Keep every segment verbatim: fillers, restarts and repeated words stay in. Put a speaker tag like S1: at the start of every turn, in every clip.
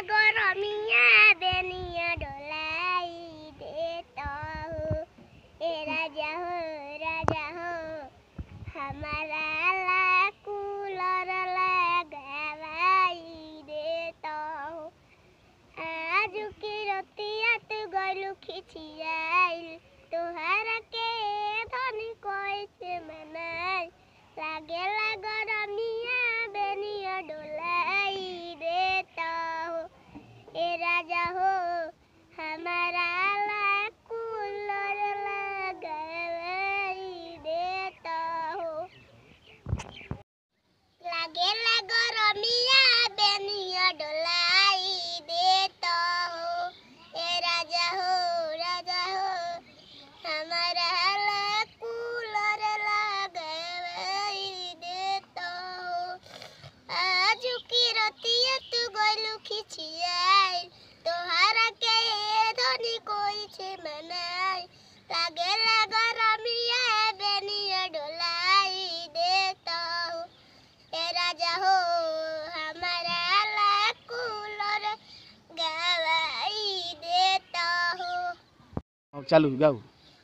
S1: गरमिया बेनिया डोलाई देता हो। ए राजा हो राजा हो हमारा ला कूलर लगावाई देता हो। आज की रतिया तू गलू खिचियाइल तोहरा के धनी कोई से मनाई लागेला गरमिया बेनिया डोलाई देता हो। ए राजा हो हमारा ला कूलर लगावाई देता हो। लागेला गरमिया बेनिया डोलाई देता हो। ए राजा हो राजा हो हमारा ला कूलर लगावाई देता हो। आज की रतिया तू गलू खिचियाइल तोहरा के धनी कोई छे मनाई लागेला गरमिया बेनिया डोलाई देता हो। ए राजा हो हमारा ला कूलर गवाई देता हो।
S2: चालू गाओ।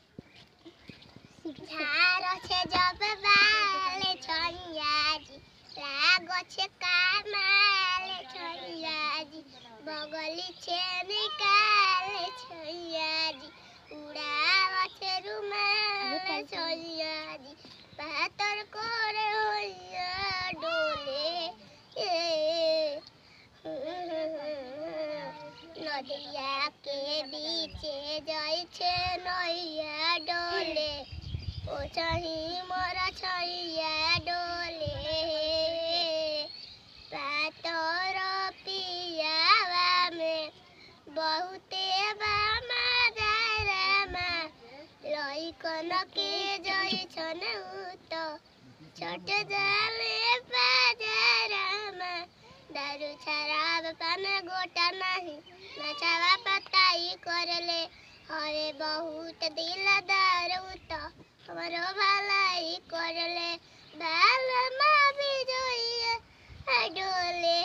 S1: झारो छे जब बाले छोइया जी लागो छे कामाले छोइया जी बगली छे निकाले छोइया जी उड़ावा छे रुमाल छोइया जी पातर करे होइया डोले ए नदिया के बीचे जाई छे नैया डोले ओ चाही मोरा छैया डोले पातर पियावा में बहुते बामा दारामा लइकन के जाई छन उत छोट जाले बाजारामा दारू शराब पान गोटा नहीं नचावा पताई करले हरे बहुत दिलदार उत हमारो भलाई करले बाल माँ भी जोइए डोले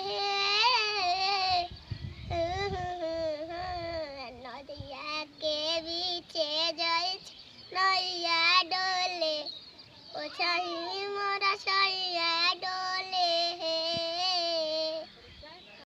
S1: नदिया के बीचे जाई नैया डोले ओ छही मोरा छैया डोले।